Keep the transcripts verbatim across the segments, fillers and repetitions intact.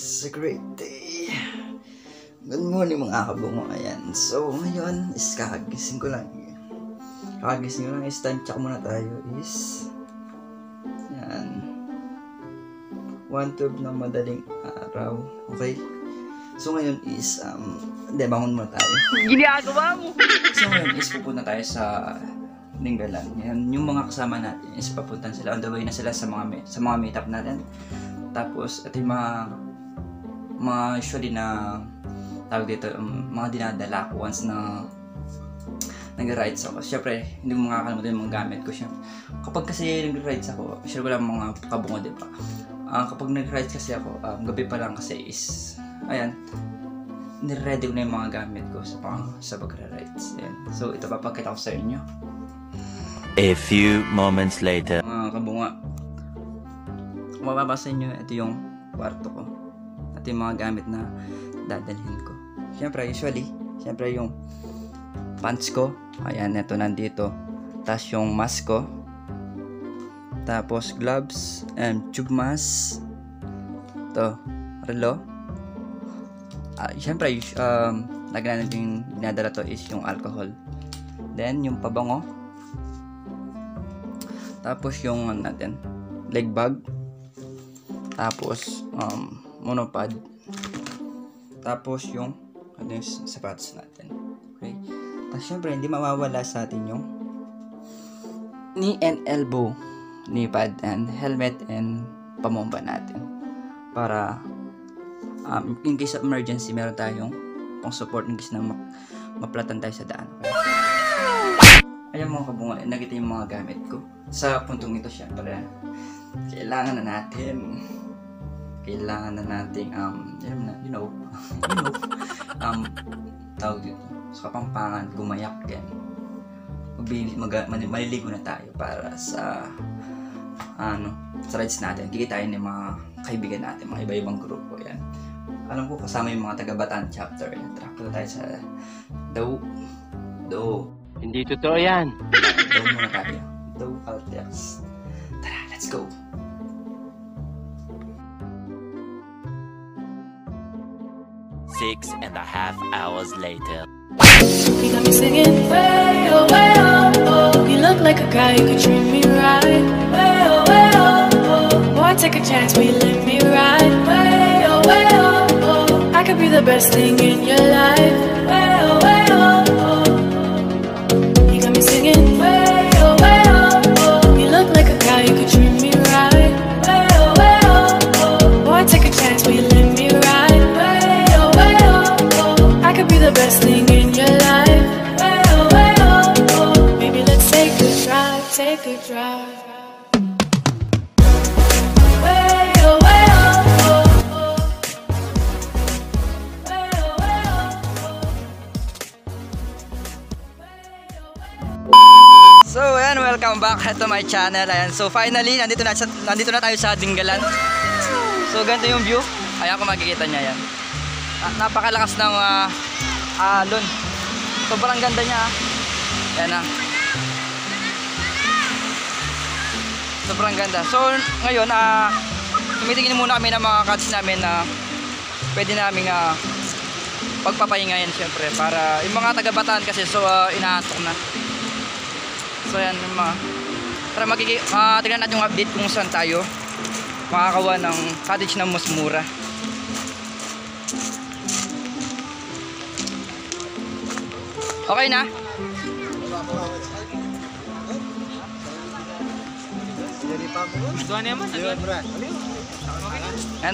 It's a great day. Good morning mga kabungo. Ayan. So ngayon is kakagising ko lang. Kakagising ko lang is time check muna tayo is yan one twelve ng madaling araw. Okay. So ngayon is um hindi, bangon muna tayo. Ginagawa mo. So ngayon is pupunta tayo sa Linggalan. Yan, yung mga kasama natin is papuntan sila. On the way na sila sa mga sa mga meetup natin. Tapos ito yung mga mga usually na tawag dito, um, mga dinadala ko once na nag-rides ako. Siyempre, hindi mo makakalimutan yung mga gamit ko. Siyempre, kapag kasi nag-rides ako, sure ko lang mga kabungo, diba? Uh, kapag nag-rides kasi ako, um, gabi pa lang kasi is, ayan, niready ko na yung mga gamit ko sa, sa pag-rides. So, ito papakita ko sa inyo. A few moments later. Mga kabungo, kung mababasa nyo, ito yung kwarto ko. Ito yung mga gamit na dadalhin ko. Siyempre, usually, siyempre yung pants ko. Ayan, ito nandito. Tapos yung mask ko. Tapos gloves and tube mask. Ito, relo. Uh, siyempre, um, lagyan natin yung dinadala to is yung alcohol. Then, yung pabango. Tapos yung ano natin, leg bag. Tapos, um, monopod. Tapos yung ano yung sapatos natin. Okay? Tapos syempre hindi mawawala sa atin yung knee and elbow, knee pad and helmet and pamomba natin. Para um, in case of emergency meron tayong pang support in case na ma maplatan tayo sa daan. Okay? Ayan mga kabungo, nakita yung mga gamit ko. Sa puntong ito syempre kailangan na natin kailangan na nating um you know, you know, you know um tawag dito sa Kapampangan, gumayak yan. Magbibig mag maliligo na tayo para sa ano sa rides natin. Kikitain ng mga kaibigan natin, mga iba-ibang grupo yan. Alam ko kasama yung mga taga Bataan chapter. Tara po tayo sa Daw Daw. Hindi totoo yan. Daw muna tayo. Daw Altex. Tara, let's go. Six and a half hours later. You got me singing way oh way oh oh. You look like a guy who could treat me right. Way oh way oh oh. Boy, take a chance, will you let me ride? Way oh way oh oh. I could be the best thing in your life. Way oh way oh oh. You got me singing way oh way oh oh. You look like a guy who could treat me right. Way oh way oh oh. Boy, take a chance, will you let me ride? Way oh way oh oh. I could be the best thing in your life. Way oh way oh oh. Maybe let's take a drive, take a drive. Way oh way oh oh. Way oh way oh oh. So ayan, welcome back to my channel. Ayan, so finally nandito na nandito na tayo sa Linggalan. So ganito yung view. Ayan kung makikita niya yan. Ah, napakalakas ng uh, alon. Sobrang ganda niya. Ayan na. Sobrang ganda. So ngayon uh, tumitingin muna kami ng mga cuts namin na pwede namin uh, pagpapahingayin syempre para yung mga taga Bataan kasi so uh, inaantok na. So yan yung mga tara magkiki uh, tingnan natin yung update kung saan tayo makakawa ng cottage na mas mura. Okay na? Doon naman. And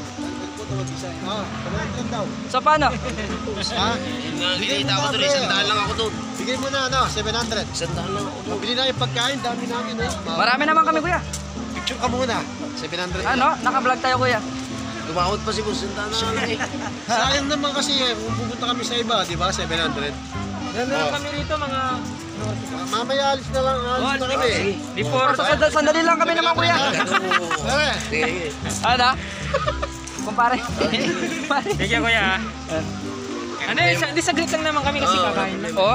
so paano? Ha? Nakikita ko doon, isang daan lang ako doon. Bigay mo na ano, seven hundred. Isang daan lang ako doon. Bili na yung pagkain, dami namin eh. Marami naman kami kuya. Picture ka muna, seven hundred. Ano? Naka-vlog tayo kuya. Gumawad pa si boss, isang daan lang eh. Sayang naman kasi eh, kung pupunta kami sa iba, di ba, seven hundred. Yan na lang kami rito mga... Ah, mamaya alis na lang, alis na kami. Before... So, sandali, sandali lang kami naman kuya. Eh, Sige. Ano? Kumpare. Kumpare. Sige kuya. Ano yun? Hindi saglit lang naman kami kasi kakain lang. Oo.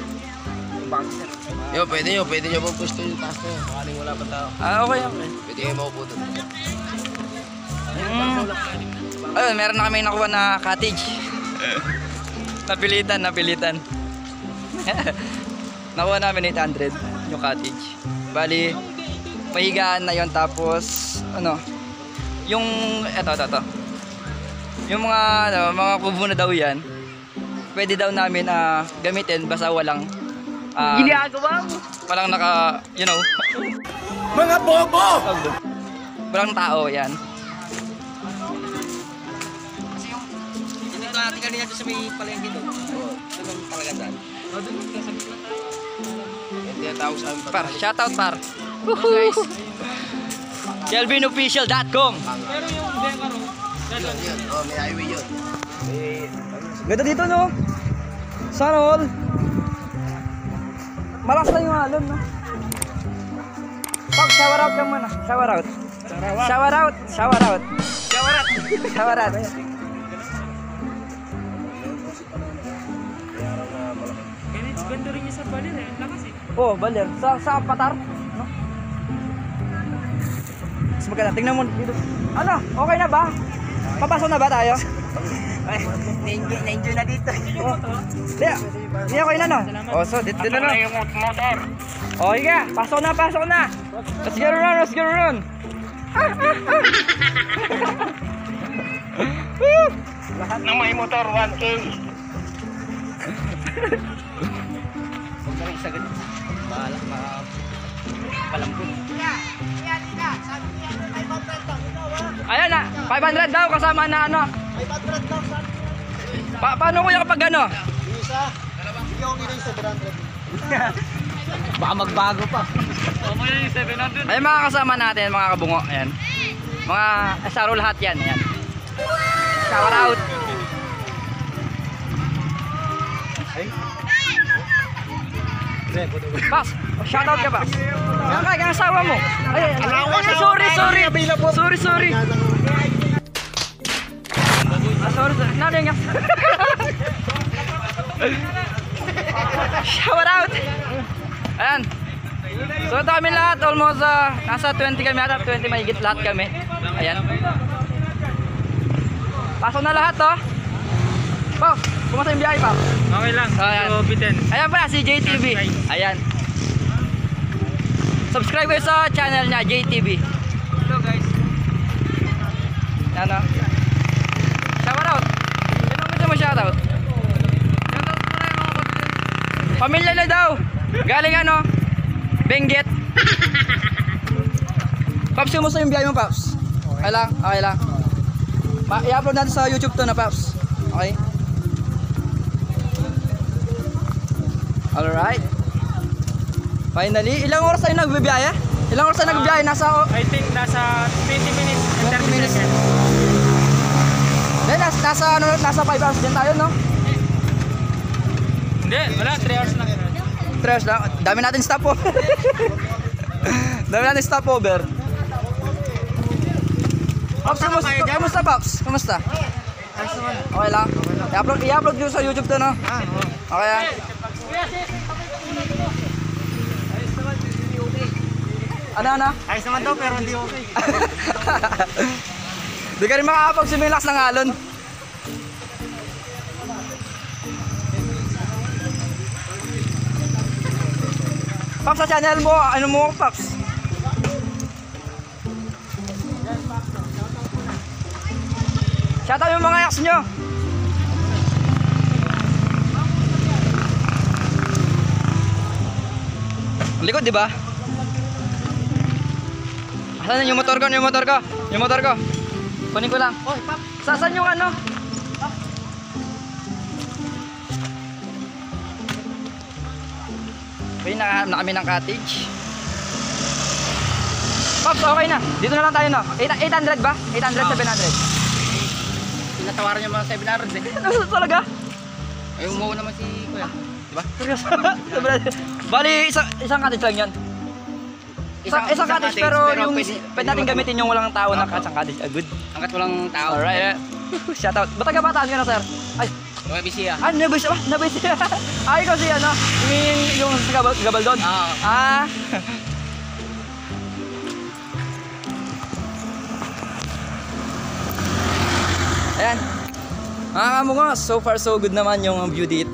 Yo, pwede nyo, pwede nyo magpusto yung taas na yun. Sakaling wala pa tao. Ah, okay, okay. Pwede kayo maupo doon. Mm. Ayun, meron na kami nakuha na cottage. Napilitan, napilitan. Nakuha namin eight hundred yung cottage. Bali, mahigaan na yon, tapos ano, yung eto, eto, eto. Yung mga ano, mga kubo na daw yan, pwede daw namin uh, gamitin basta walang uh, ginagawa mo. Walang naka, you know. Mga bobo! Walang tao, yan. Kasi yung dito natin kanina doon sa may palengke doon. Doon talaga daan. Oh, doon kasabit lang tayo. Hindi tawag sa amin. Par, shoutout par. Guys. kelvin official dot com. Pero yung Demaro, Yun, yun. Oh, may highway yun. Ganda dito, no? Sana all. Malakas lang yung alon, no? Pag shower out ka muna. Shower out. Shower out. Shower out. Shower out. Shower out. ganito, ganda rin yung sa balir eh. Ang lakas eh. Oh, baler. Sa sa patar, no? Mas maganda. Tingnan mo dito. Ano? Okay na ba? Papasok na ba tayo? Ay, na-enjoy na dito. Oh. Di, di okay na, no? Oh, so dito na, no? yung motor. Oh, iya. Pasok na, pasok na. Let's get around, let's get around. Lahat ng may motor, one K. Huwag na rin isagad. Bahala, palambun. Ayan na, five hundred daw kasama na ano. five hundred daw, saan? Pa paano kuya kapag ano? Isa. Hindi ako nila yung seven hundred. Baka magbago pa. O mo yung seven hundred. Ayan mga kasama natin, mga kabungo. Ayan. Mga asaro lahat yan. Ayan. Shower out. Pas, shoutout ka, Pas. Yan ka, yung asawa mo. Ay, ay, ay, sorry, sorry. Sorry, sorry. Ah, sorry, sorry. Nada yung shower out. Ayan. So ito kami lahat, almost uh, nasa twenty kami ata, twenty mahigit lahat kami. Ayan. Pasok na lahat, to. Pas, kumusta yung biyahe, Pas? Okay lang. Ayan. So, bitin. Ayan pa, si J T V. Ayan. Subscribe kayo sa channel niya, J T V. Hello guys. Ano? Shout out. Ano gusto mo shout out? Pamilya na daw. Galing ano? Benguet. Paps, kumusta yung biyahe mo, Paps? Okay lang, okay lang. I-upload natin sa YouTube to na, Paps. Okay? Alright. Finally, ilang oras tayo nagbibiyahe? Ilang oras tayo nagbibiyahe? Nasa... I think nasa twenty minutes and thirty minutes. seconds. Then, nasa, nasa, ano, nasa five hours din tayo, no? Hindi, wala. three hours lang. three hours lang. Dami natin stop po. Dami natin stop over. Pops, kumusta, kumusta, Pops? Kumusta? Okay lang. I-upload, i-upload nyo sa YouTube to, no? Okay, ah. Ano, ano? Ayos naman daw, pero hindi okay. Di ka rin makakapag-similax ng alon. Paps, sa channel mo, ano mo, Paps? Shoutout yung mga ex nyo. Ang likod, di ba? Asan yung motor ko? Yung motor ko? Yung motor ko? Kunin ko lang. Oy, Pap. Saan yung ano? Okay, nakahanap na kami ng cottage. Pops, okay na. Dito na lang tayo, no? eight hundred ba? eight hundred, seven hundred. Pinatawaran niya mga seven hundred eh. Ano talaga? Ay, umuha naman si Kuya. Diba? Seryoso? Bali, isa, isang cottage lang yun. Isang, isang cottage, pero, yung pwede, pwede natin gamitin yung walang tao na isang cottage. Ah, good. Hanggat walang tao. Alright. Shoutout. Ba't taga-bataan ka na, sir? Ay, Okay, busy ah. ah, nabis ba? Nabis. Ay, kasi ano, yung, yung gabal, gabal doon. Oo. Ah. Ayan, Mga kamungos, so far so good naman yung view dito.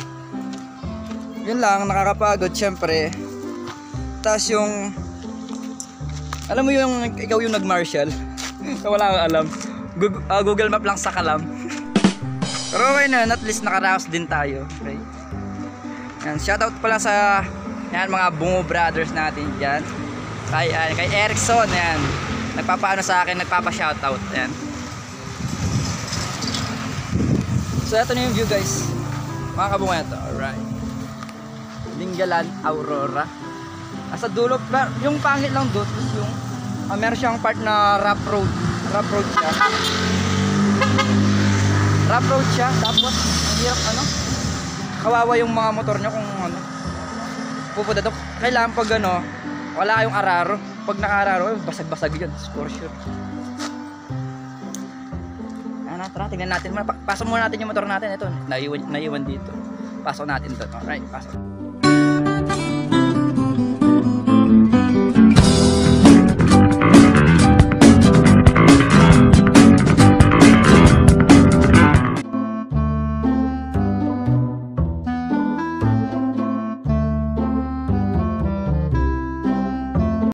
Yun lang, nakakapagod syempre. Tapos yung, alam mo yung ikaw yung nag-marshal. Wala kang alam. Google, uh, Google Map lang sa kalam. Pero okay na, at least nakaraos din tayo. Okay. Yan, shoutout pala sa yan, mga Bungo brothers natin dyan. Kay, uh, kay Erickson, yan. Nagpapaano sa akin, nagpapa-shoutout. Yan. So ito na yung view guys. Mga kabungo ito. Alright. Linggalan, Aurora. Nasa dulo, yung pangit lang doon yung uh, meron siyang part na rough road. Rough road siya. Rough road siya. Tapos, ang hirap ano. Kawawa yung mga motor nyo kung ano. Pupunta doon. Kailangan pag ano, wala kayong araro. Pag naka-araro, basag-basag yun. For sure. Ano, tara, tingnan natin. Pasok muna natin yung motor natin. Ito, naiwan, naiwan dito. Pasok natin doon. Alright, pasok.